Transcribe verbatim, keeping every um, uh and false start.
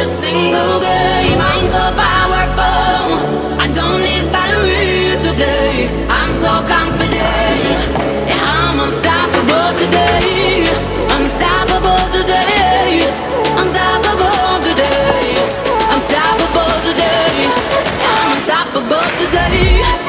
a single game. I'm so powerful, I don't need batteries to play. I'm so confident, yeah, I'm unstoppable today. Unstoppable today. Unstoppable today. Unstoppable today. I'm unstoppable today.